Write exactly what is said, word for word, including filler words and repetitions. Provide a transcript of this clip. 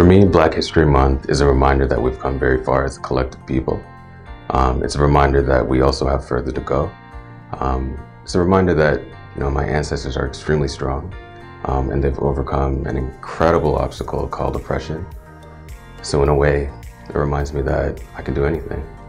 For me, Black History Month is a reminder that we've come very far as a collective people. Um, it's a reminder that we also have further to go. Um, it's a reminder that, you know, my ancestors are extremely strong, um, and they've overcome an incredible obstacle called oppression. So in a way, it reminds me that I can do anything.